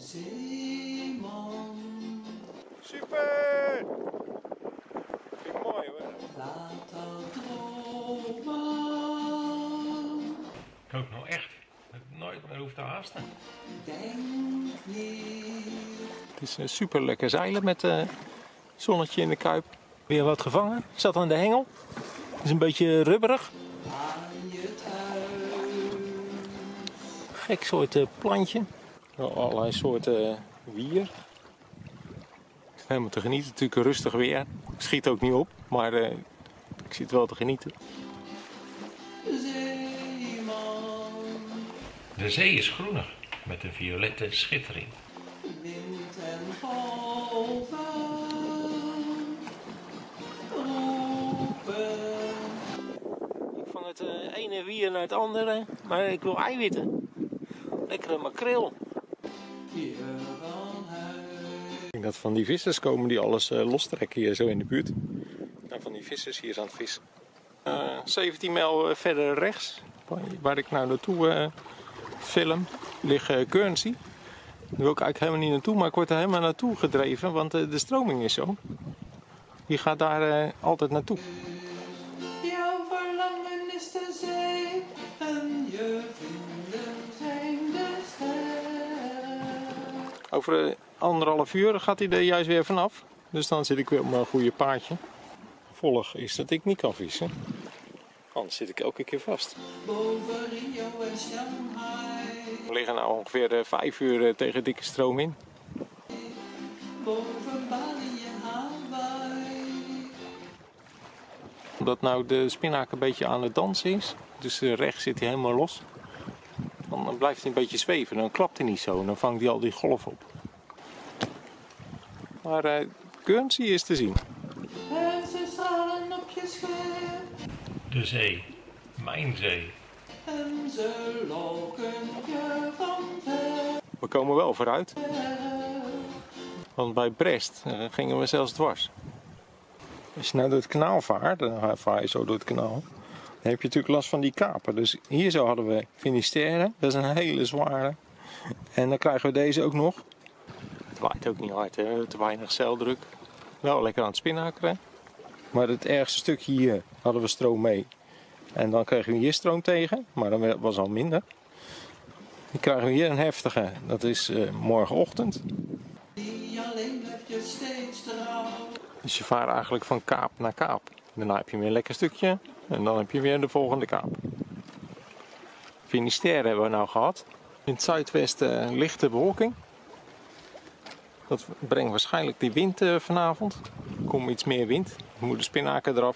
Zeeman. Super! Vind ik mooi hoor. Laat dat dromen. Ik hoop nou echt dat ik nooit meer hoef te haasten. Denk niet. Het is super lekker zeilen met zonnetje in de kuip. Weer wat gevangen. Zat aan de hengel. Het is een beetje rubberig. Aan je thuis. Gek soort plantje. Allerlei soorten wier. Helemaal te genieten. Natuurlijk rustig weer. Schiet ook niet op. Maar ik zit wel te genieten. Zeeman. De zee is groenig. Met een violette schittering. Wind en golven. Roepen. Ik vang het ene wier naar het andere. Maar ik wil eiwitten. Lekkere makreel. Hier van huis. Ik denk dat van die vissers komen die alles lostrekken hier zo in de buurt. En van die vissers hier aan het vissen. 17 mijl verder rechts, waar ik nou naartoe film, ligt Guernsey. Daar wil ik eigenlijk helemaal niet naartoe, maar ik word er helemaal naartoe gedreven, want de stroming is zo. Die gaat daar altijd naartoe. Jouw verlangen is de zee en je vrienden zijn de sterren. Over 1,5 uur gaat hij er juist weer vanaf. Dus dan zit ik weer op mijn goede paardje. Gevolg is dat ik niet kan vissen. Anders zit ik elke keer vast. Boven Rio en Shanghai. We liggen nou ongeveer 5 uur tegen dikke stroom in. Boven Bali en Hawaii. Omdat nou de spinnaker een beetje aan het dansen is. Dus rechts zit hij helemaal los. Dan blijft hij een beetje zweven. Dan klapt hij niet zo. Dan vangt hij al die golven op. Maar Guernsey is te zien. En ze stralen op je scherm. De zee. Mijn zee. En ze lokken je van ver. We komen wel vooruit. Want bij Brest gingen we zelfs dwars. Als je nou door het kanaal vaart, dan vaar je zo door het kanaal. Dan heb je natuurlijk last van die kapen. Dus hier zo hadden we Finisterre. Dat is een hele zware. En dan krijgen we deze ook nog. Het waait ook niet hard, hè? Te weinig zeildruk. Wel lekker aan het spinnakeren. Maar het ergste stukje hier hadden we stroom mee. En dan kregen we hier stroom tegen. Maar dan was al minder. Dan krijgen we hier een heftige. Dat is morgenochtend. Die alleen blijft je steeds trouw. Dus je vaart eigenlijk van kaap naar kaap. Daarna heb je weer een lekker stukje. En dan heb je weer de volgende kaap. Finisterre hebben we nou gehad. In het zuidwesten lichte bewolking. Dat brengt waarschijnlijk die wind vanavond. Er komt iets meer wind. Dan moet de spinnaker eraf.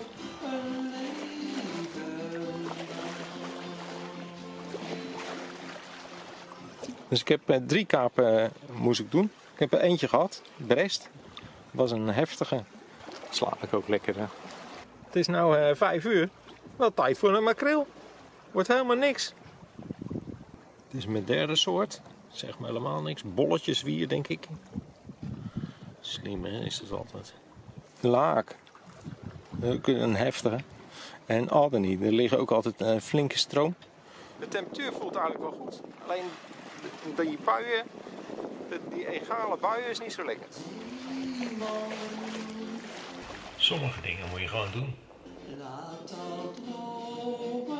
Dus ik heb 3 kapen moest ik doen. Ik heb er eentje gehad. Brest. Dat was een heftige. Slaap ik ook lekker. Hè? Het is nu 5 uur. Wel tijd voor een makreel. Wordt helemaal niks. Het is mijn derde soort. Zeg maar helemaal niks. Bolletjes wier denk ik. Slim hè, is het altijd. Laak. Ook een heftige. En Alderney. Er liggen ook altijd een flinke stroom. De temperatuur voelt eigenlijk wel goed. Alleen die buien, die egale buien is niet zo lekker. Sommige dingen moet je gewoon doen. Laat dat dromen.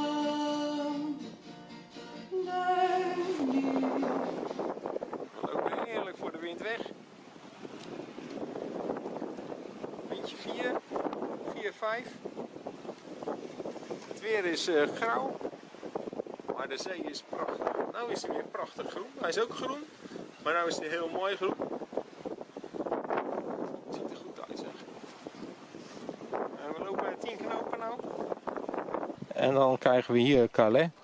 Nee, niet. We lopen heerlijk voor de wind weg. Windje 4, 5. Het weer is grauw. Maar de zee is prachtig. Nou is hij weer prachtig groen. Hij is ook groen. Maar nu is hij heel mooi groen. Het ziet er goed uit zeg. En we lopen 10 knopen nou. En dan krijgen we hier Calais.